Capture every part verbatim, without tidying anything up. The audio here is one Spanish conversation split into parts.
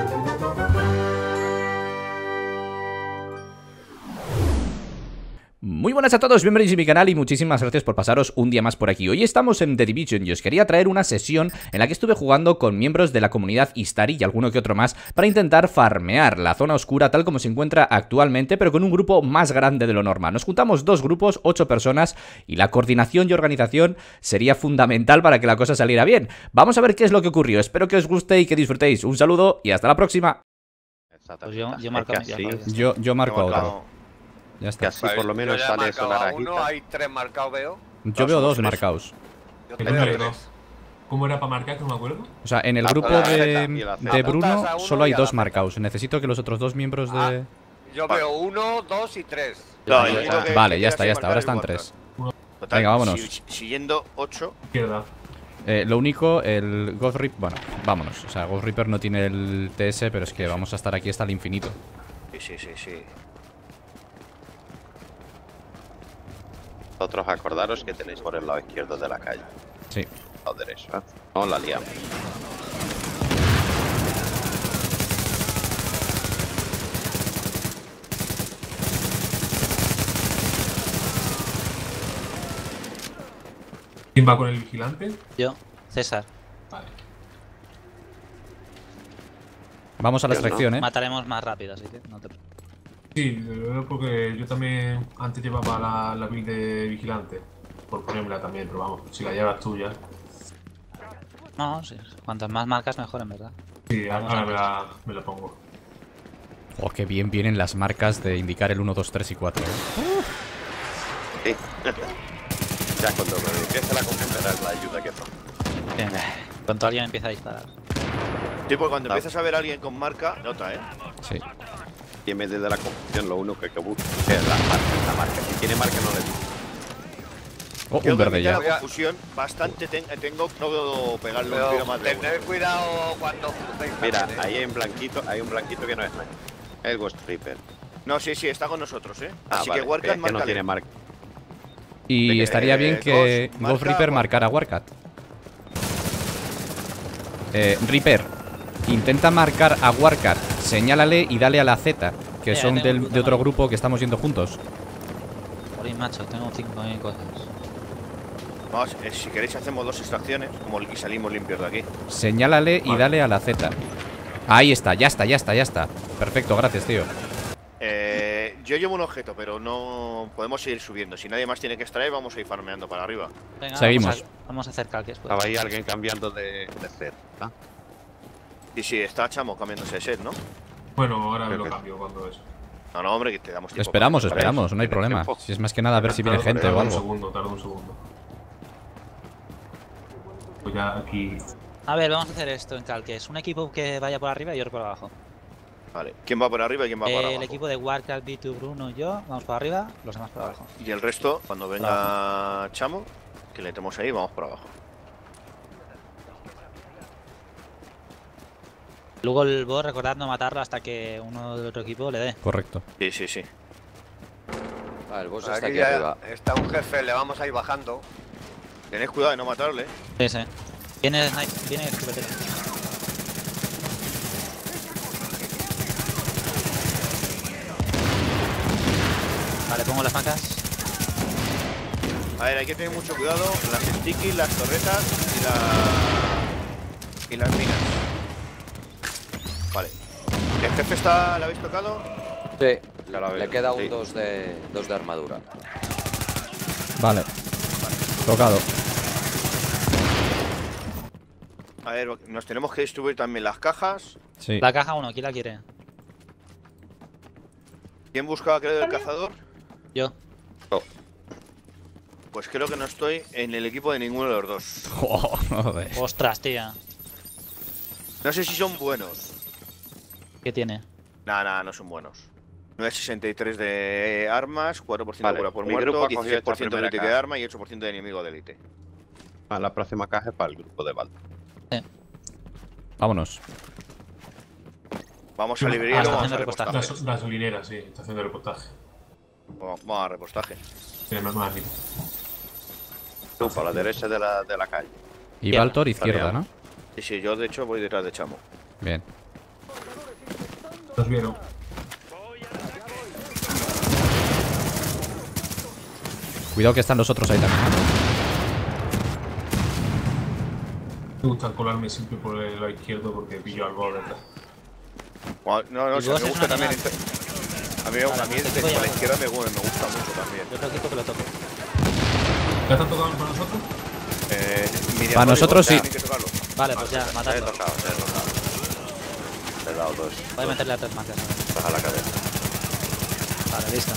Muy buenas a todos, bienvenidos a mi canal y muchísimas gracias por pasaros un día más por aquí. Hoy estamos en The Division y os quería traer una sesión en la que estuve jugando con miembros de la comunidad Istari y alguno que otro más para intentar farmear la zona oscura tal como se encuentra actualmente, pero con un grupo más grande de lo normal. Nos juntamos dos grupos, ocho personas, y la coordinación y organización sería fundamental para que la cosa saliera bien. Vamos a ver qué es lo que ocurrió, espero que os guste y que disfrutéis. Un saludo y hasta la próxima. Pues yo, yo marco es que así. Yo, yo marco a otro. Ya está. Que así por lo menos sale eso naranjita. Uno, hay tres marcados, veo. Yo veo dos marcados. Yo El veo número tres. dos. ¿Cómo era para marcar? Que no me acuerdo. O sea, en el La grupo Z de, y la Z. de Bruno Apuntas a uno solo hay y a dos la Z. marcados. Necesito que los otros dos miembros de... Ah. Yo veo uno, dos y tres. No, Yo- el único que- Vale, que ya queda está, sin ya está. marcar Ahora es están Warcraft. tres. Total, Venga, vámonos. si- siguiendo ocho. Izquierda. Eh, lo único, el Ghost Reaper... Bueno, vámonos. O sea, Ghost Reaper no tiene el T S, pero es que vamos a estar aquí hasta el infinito. Sí, sí, sí, sí. Vosotros acordaros que tenéis por el lado izquierdo de la calle. Sí. Lado derecho, ¿eh? No la liamos. ¿Quién va con el vigilante? Yo, César. Vale. Vamos a la Yo no. extracción, ¿eh? Mataremos más rápido, así que no te preocupes. Sí, lo veo porque yo también antes llevaba la, la build de vigilante. Por ponérmela también, pero vamos, si la llevas tú ya. No, sí. Cuantas más marcas, mejor, en verdad. Sí, Vamos ahora a me la, me la pongo. Oh, qué bien vienen las marcas de indicar el uno, dos, tres y cuatro, ¿eh? Sí. Ya cuando me empiece la comprenderás la ayuda que fue. Bien. Cuando alguien empieza a disparar. Sí, pues cuando empiezas a ver a alguien con marca, nota, ¿eh? Sí. Y en vez de la confusión, lo único que, que busco es la marca. La marca. Si tiene marca, no le digo. Oh, Creo un que verde quita ya. la confusión bastante ten- tengo, no puedo pegarle un Pero tiro más de tener uno. cuidado cuando crucéis Mira, también, ¿eh? ahí hay un blanquito, hay un blanquito que no es nada. El Ghost Reaper. No, sí, sí, está con nosotros, ¿eh? Ah, Así vale, que pero Warcraft es que no marca. tiene marca. Y Eh, estaría bien que Ghost, Ghost marca Reaper a marcara a Warcat. Eh, Reaper, intenta marcar a Warcat, señálale y dale a la Z, que Mira, son tengo del- un de puto otro madre. grupo que estamos yendo juntos. Por ahí, macho, tengo cinco mil cosas. Vamos, eh, si queréis hacemos dos extracciones como y salimos limpios de aquí. Señálale y Vale. dale a la Z. Ahí está, ya está, ya está, ya está. Perfecto, gracias, tío. Eh, yo llevo un objeto, pero no podemos seguir subiendo. Si nadie más tiene que extraer, vamos a ir farmeando para arriba. Venga, Seguimos. Vamos a, vamos a hacer calques. Pues. Estaba ahí alguien cambiando de, de set. ¿Ah? Y sí, está Chamo cambiándose de set, ¿no? Bueno, ahora Creo lo que- cambio cuando eso. No, no, hombre, que te damos tiempo. Esperamos, para- esperamos, no hay ¿Tienes problema. tiempo? Si es más que nada a ver si viene Tardo- gente tardo o un algo. segundo, tardo un segundo. Pues ya aquí. A ver, vamos a hacer esto en calques. Un equipo que vaya por arriba y otro por abajo. Vale, ¿quién va por arriba y quién va por Eh, abajo? el equipo de Warcraft, B dos, Bruno y yo, vamos por arriba, los demás por abajo. Y el resto, cuando venga Chamo, que le tenemos ahí, vamos por abajo. Luego el boss, recordad no matarlo hasta que uno del otro equipo le dé. Correcto. Sí, sí, sí. Ah, el boss Aquí está aquí ya arriba. está un jefe, le vamos a ir bajando. Tened cuidado de no matarle. Sí, sí. Viene snipe- viene escopetero. Vale, pongo las macas. A ver, hay que tener mucho cuidado. Las stickies, las torretas y la... y las minas. Vale. ¿El jefe está... ¿le habéis tocado? Sí, Ya la le veo, queda sí. un dos de, dos de armadura. Vale. Tocado. A ver, nos tenemos que distribuir también las cajas. Sí. La caja uno, ¿quién la quiere? ¿Quién buscaba creo el cazador? Yo. Pues creo que no estoy en el equipo de ninguno de los dos. Oh, joder. Ostras, tía. No sé si son buenos. ¿Qué tiene? Nada, nada, no son buenos. nueve sesenta y tres de armas, cuatro por ciento Vale, de cura por mi grupo muerto, ha cogido dieciséis por esta ciento de primera élite de caja. arma y ocho por ciento de enemigo de élite. Ah, la próxima caja es para el grupo de Balta. Vámonos. Vamos a Ah, librería y está luego vamos haciendo a repostaje. repostaje. Gas- gasolinera, sí, está haciendo reportaje. Vamos vamos a repostaje. Tiene más más. Tú, para la derecha de la, de la calle. Y Baltor izquierda, ¿no? Sí, sí, yo de hecho voy detrás de Chamo. Bien. Nos vieron. Cuidado que están los otros ahí también. Me gusta colarme siempre por el lado izquierdo porque pillo algo detrás. Bueno, no, no, Y sí, vos me es gusta un también. animal. A mí, Vale, a mí pues desde voy a- por la izquierda me, me gusta mucho también. Yo otro equipo que lo toque. ¿Ya están tocando para nosotros? Eh, Miriam, Para no, nosotros digo, sí. tienen que tocarlo. Vale, pues ya, Se he matadlo. tocado, se he tocado. Le he dado dos. Voy a meterle a tres marcas. Baja la cabeza. Vale, listo.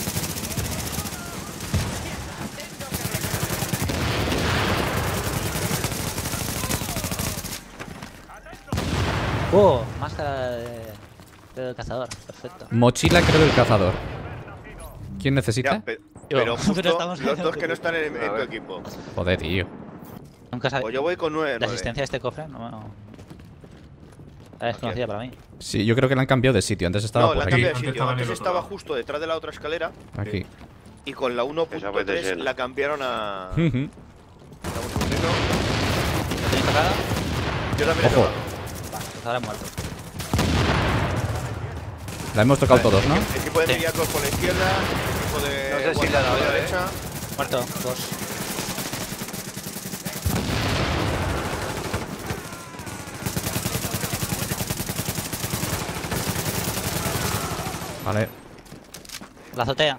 Oh, máscara de, del cazador. Perfecto. Mochila creo del cazador. ¿Quién necesita? Ya, pe- Yo. pero justo Pero estamos los dos en- que no están en, en A tu ver. equipo. Joder, tío. Nunca sabía. Pues yo voy con nueve. La nueve. existencia de este cofre no, no. Es desconocida para mí. Sí, yo creo que la han cambiado de sitio. Antes estaba No, por la aquí. cambia de Antes sitio. estaba en el Antes otro estaba lado. justo detrás de la otra escalera Aquí. y con la uno Esa punto fue de tres lleno. la cambiaron a. Ujú. Dame un segundito. ¿Lo tenéis tocado? Yo también he Ojo. tocado. Vale, pues ahora he muerto. La hemos tocado todos, ¿no? Equipo de Sí. Miriacos por la izquierda, equipo de No sé si Guardia le ha dado, por la ¿eh? derecha. Muerto, dos. Vale. La azotea.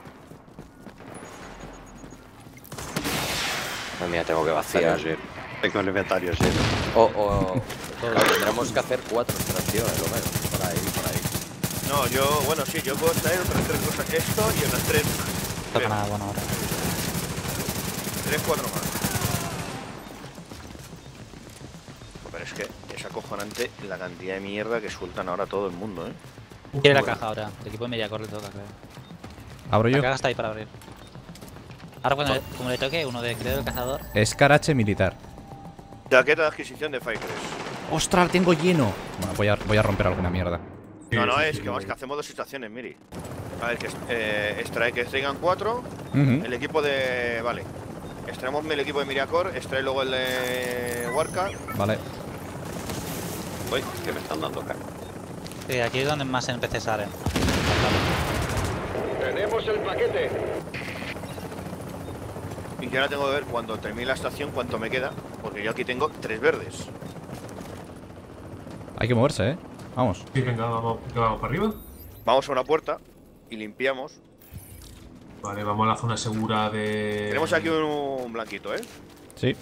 Ah, mira, tengo que Inventario vaciar. lleno. Tengo el inventario lleno. O, o claro, tendremos que hacer cuatro extracciones, lo menos. Por ahí, por ahí. No, yo, bueno, sí, yo puedo traer otras tres cosas. Esto y otras tres. No toca Tres, nada bueno ahora. tres, cuatro más. Pero es que es acojonante la cantidad de mierda que sueltan ahora todo el mundo, ¿eh? Uf, Quiere la bueno. caja ahora. El equipo de Mediacor le toca, creo. Abro La yo. caja está ahí para abrir. Ahora cuando le, como le toque uno de creo del cazador. Escarache militar. Chaqueta de adquisición de Firecrest. ¡Ostras, tengo lleno! Bueno, voy a, voy a romper alguna mierda. Sí, No, no, sí, es sí, que vamos, sí. que hacemos dos estaciones, Miri. A ver, que eh, extrae que extraigan cuatro. Ujú. El equipo de. Vale. Extraemos el equipo de Miriacor, extrae luego el de Warca. Vale. Uy, que me están dando cara. Sí, aquí es donde más N P Cs salen. Tenemos el paquete. Y que ahora tengo que ver cuando termine la estación cuánto me queda. Porque yo aquí tengo tres verdes. Hay que moverse, ¿eh? Vamos. Sí, venga, vamos, ¿qué vamos para arriba? Vamos a una puerta y limpiamos. Vale, vamos a la zona segura de... Tenemos aquí un, un blanquito, ¿eh? Sí.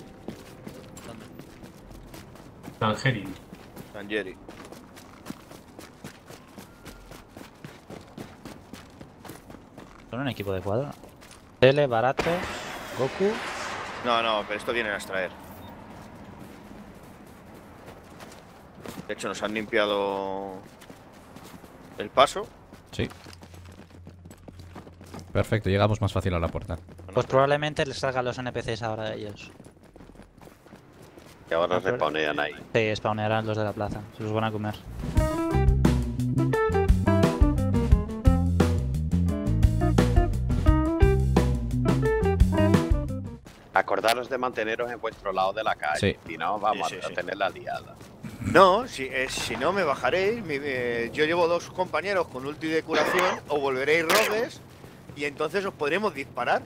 Tangerine. Tangeri. Son un equipo de cuadro. Tele, Barato, Goku. No, no, pero esto viene a extraer. De hecho, nos han limpiado el paso. Sí. Perfecto, llegamos más fácil a la puerta. Pues probablemente les salgan los N P Cs ahora de ellos. Que ahora respawnean ahí. Sí, spawnearán los de la plaza. Se los van a comer. Acordaros de manteneros en vuestro lado de la calle. Sí. Si no, vamos Sí, sí, a sí. tener la liada. No, si, eh, si no me bajaré. mi- eh, yo llevo dos compañeros con ulti de curación. O volveréis rogues. Y entonces os podremos disparar.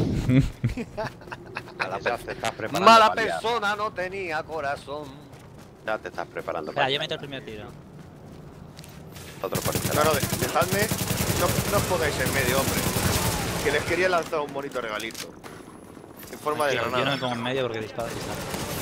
Ya te estás preparando Mala para liar. persona no tenía corazón. Ya te estás preparando Espera, para yo meto el primer tiro. Otro por este No, lado. no, de- dejadme. No, no os pongáis en medio, hombre. Que les quería lanzar un bonito regalito. En forma de Yo, yo no me granada. pongo en medio porque disparo. disparo.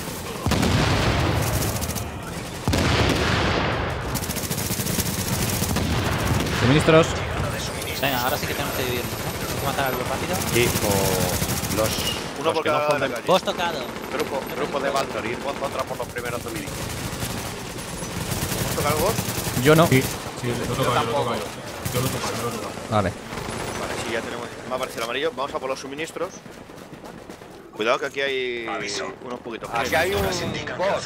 Suministros. Venga, ahora sí que tenemos que dividirnos, ¿no? Tenemos que matar algo rápido. Sí, o los, Uno los por que no cada son lado de del la calle. Vos tocado. grupo, grupo de Valtor, ir vosotros por los primeros dominios. ¿Os toca algo? Yo no. Sí, sí, lo toco yo, lo toco yo. Yo lo toco, yo lo toco. Vale. Vale, sí, ya tenemos. Me ha aparecido el amarillo. Vamos a por los suministros. Cuidado que aquí hay unos poquitos. Aquí hay un boss.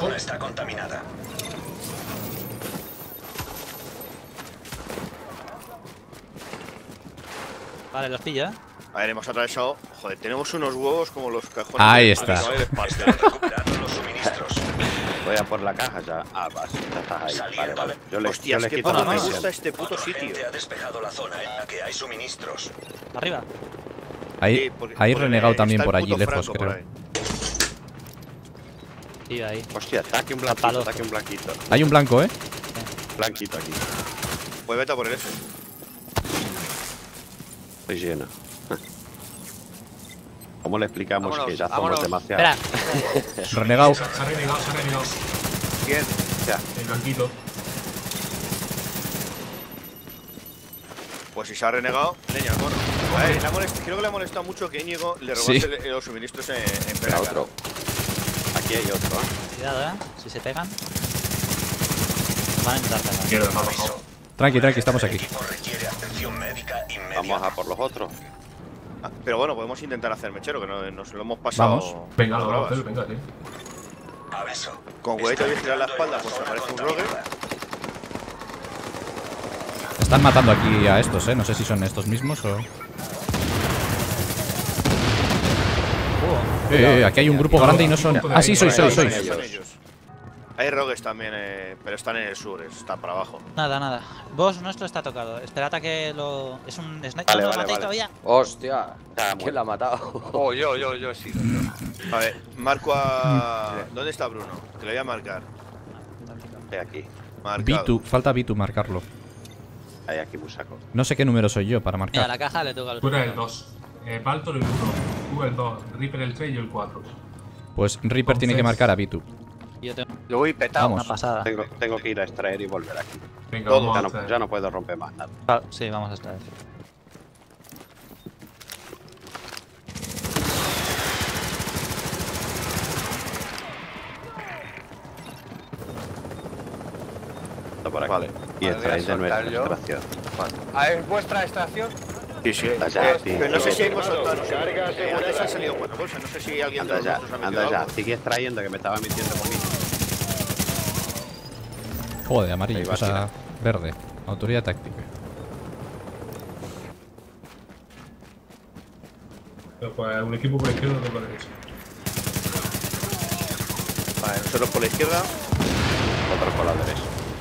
Vale, los pillo, ¿eh? A ver, hemos atravesado. Joder, tenemos unos huevos como los cajones. Ahí del está. Pastel, ¿eh? del pastel. Voy a por la caja ya. Ah, vas, ya estás ahí. Vale, vale. Yo le, Hostia, yo es le que quito no la me misión. gusta este puto sitio. Ha despejado la zona en la que hay suministros. Arriba. Ahí, Sí, porque- hay porque renegado también está el por allí puto lejos, Franco por creo. ahí. Tío, ahí. Hostia, ataque un blanquito, Palo. ataque un blanquito. Hay un blanco, ¿eh? Blanquito aquí. Pues vete a por el ese. Estoy lleno. ¿Cómo le explicamos Vámonos, que ya vámonos. somos demasiado? Espera. Renegado. Se ha renegado, se ha renegado. ¿Quién? Ya, El blanquito. Pues si se ha renegado, leña, mono. A ver, le ha molest- creo que le ha molestado mucho que Íñigo le robase Sí. el- los suministros en, en Era plena otro. aquí hay otro, ¿eh? Cuidado, eh. Si se pegan. Van a intentar pegar. Quiero, me ha bajado. Tranqui, tranqui, estamos El aquí. equipo requiere atención médica inmediata. Vamos a por los otros. Ah, pero bueno, podemos intentar hacer mechero, que no- nos lo hemos pasado. Vamos. Venga, las lo vamos a bravas. hacer, venga, sí. Aviso. Con huevito de vigilar la espalda, pues aparece un rogue. Están matando aquí a estos, ¿eh? No sé si son estos mismos o... Eh, eh, aquí hay un grupo grande y no son... Ah, sí, sois, sois, Son sois. ellos, son ellos. Hay rogues también, eh, pero están en el sur, están para abajo. Nada, nada. Boss nuestro está tocado. Esperad a que lo. Es un sniper. Vale, no lo vale, matéis vale. todavía. Hostia, Ya, ¿quién la ha matado? Oh, yo, yo, yo he sido. A ver, marco a... ¿Dónde está Bruno? Que le voy a marcar. Hay aquí. Marcado. B dos, falta B dos marcarlo. Hay aquí musaco. No sé qué número soy yo para Mira, la marcar. caja le toca al. Tú eres el dos. Eh, Baltor el uno. Tú el dos. Reaper el tres y el cuatro. Pues Reaper tiene que marcar a B dos. Yo tengo Yo voy petado. una Vamos. pasada. Tengo, tengo que ir a extraer y volver aquí. Venga, Todo. vamos Ya a no, hacer. ya no puedo romper más nada. Ah, sí, vamos a extraer. Está por aquí. Vale. Y Vale, extraer voy a de nuestra soltar yo. extracción. Ah, ¿es vuestra extracción? Sí, sí. Anda ya, Eh, tío. pero no sé si hemos soltado. Carga Eh, antes han salido cuatro bolsas. No sé si alguien Anda de ya, nosotros ha anda metido ya. algo. Sigue extrayendo que me estaba metiendo conmigo. Joder, amarillo, Ahí va, o sea, verde. Autoridad táctica. Pues un equipo por la izquierda y otro por la derecha. Vale, nosotros por la izquierda. Otro por la derecha.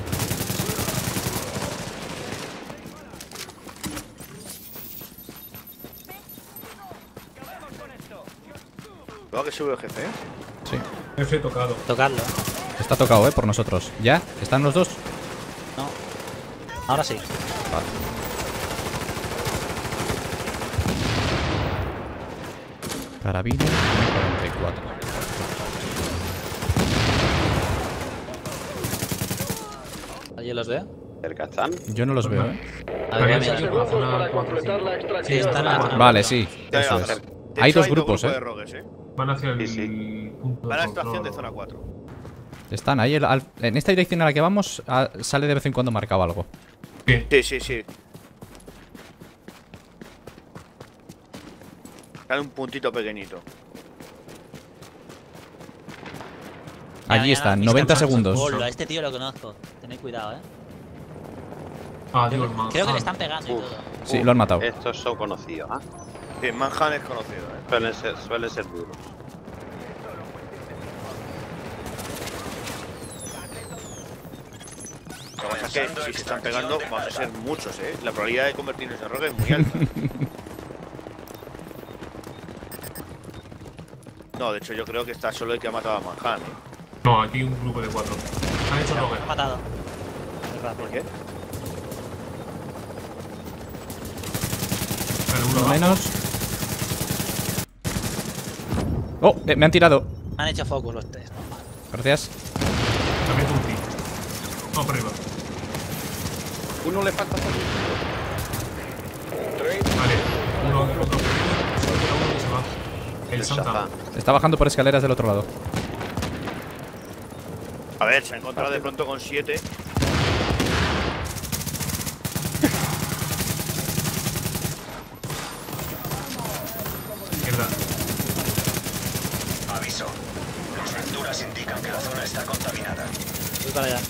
Cuidado que sube el jefe, ¿eh? Sí. F tocado. Tocarlo. Está tocado, ¿eh? Por nosotros. ¿Ya? ¿Están los dos? No. Ahora sí. Vale. Carabina cuarenta y cuatro. ¿Alguien los ve? Cerca están. Yo no los veo, ¿eh? A ver, Habían mira. salido por la zona cuatro completar la cinco. extracción. Sí, están a- Vale, sí. Ya, Eso ya, es. de Hay hecho, dos grupos, grupos ¿eh? de rogues, ¿eh? Van hacia el Sí, sí. punto Van a de extracción de control. zona cuatro. Están ahí. el- al- en esta dirección a la que vamos ah, sale de vez en cuando marcado algo. Sí. Sí, sí, sí. Sale un puntito pequeñito. Mira, Allí mira, están, mis noventa campanas. segundos. Hola, a este tío lo conozco. Tened cuidado, eh. Ah, Dios, man. Creo que le Ah. están pegando y Uf. todo. Sí, lo han matado. Estos son conocidos, ¿ah? Sí, Manhattan es conocido, ¿eh? Suelen ser, suelen ser duros. Lo que pasa es que si se están pegando, vamos a ser muchos, ¿eh? La probabilidad de convertirnos en rogue es muy alta. No, de hecho yo creo que está solo el que ha matado a Manhattan. ¿eh? No, aquí hay un grupo de cuatro. Han hecho Me ha rogue. matado. ¿Por qué? Vale, uno Uno abajo. menos. Oh, eh, me han tirado. Me han hecho focus los tres. Gracias. También un tiro. Vamos por arriba. Uno le falta por Vale. Uno, otro. Otro uno que se va. El el Santa. Santa. Está bajando por escaleras del otro lado. A ver, se ha encontrado de pronto con siete. Izquierda. Aviso. Las lecturas indican que la zona está contaminada. Voy para allá.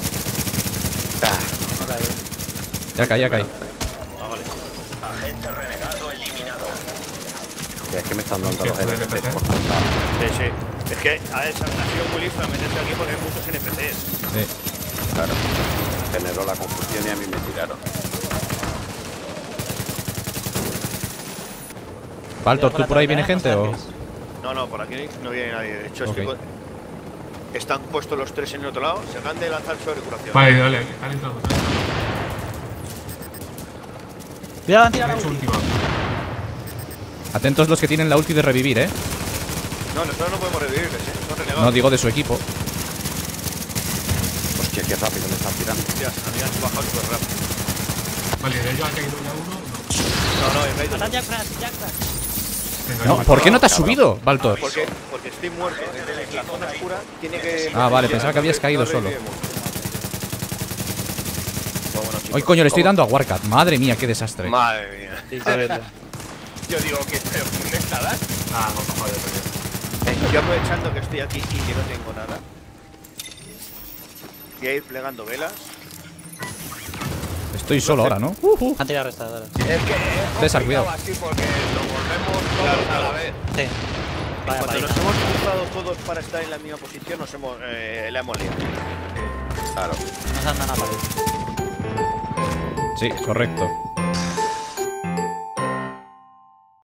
Ah, Ok. Ya cae, ya cae. Agente renegado eliminado. Que es que me están dando ¿Qué, los por N P Cs N P C? por cantado. Sí, sí. Es que a esa ha sido muy listo meterse aquí porque hay muchos N P Cs. Sí. Claro. Generó la confusión y a mí me tiraron. Baltor, ¿tú por ahí viene gente o...? No, no, por aquí no viene nadie. De hecho, Ok. estoy con- están puestos los tres en el otro lado. Se acaban de lanzar sobre curación. Vale, dale, están entrando. están entrando. Cuidado, han tirado Han la hecho ulti. última. Atentos los que tienen la ulti de revivir, ¿eh? No, nosotros no podemos revivirles, ¿eh? Son renegados. No, digo de su equipo. Hostia, qué rápido me están tirando. Hostias, habían bajado súper rápido. Vale, de ellos ha caído ya uno. No, no, en medio. Matan Jack Flash, Jack Flash. No. Venga, No, yo- ¿por qué no te has cabrón. subido, Baltor? Porque, porque estoy muerto. Desde la zona oscura tiene que. Ah, vale, pensaba que habías caído No solo. revivimos. Pues bueno, chicos, Hoy, coño, le estoy ¿cómo? dando a Warcat. Madre mía, qué desastre. Madre mía. Sí, sí, sí. Yo digo que pero ¿dónde estarás? Ah, no, no, joder, perdido. Eh, yo aprovechando que estoy aquí y que no tengo nada. Voy a ir plegando velas. Estoy solo ahora, ¿no? Uh, uh. Han tirado restauradoras. Es que es César, cuidado. así porque nos volvemos todos a la vez. Sí. Vaya Cuando paliza. nos hemos cruzado todos para estar en la misma posición, nos hemos, eh, la hemos liado. Claro. No se andan a pared. Sí, correcto.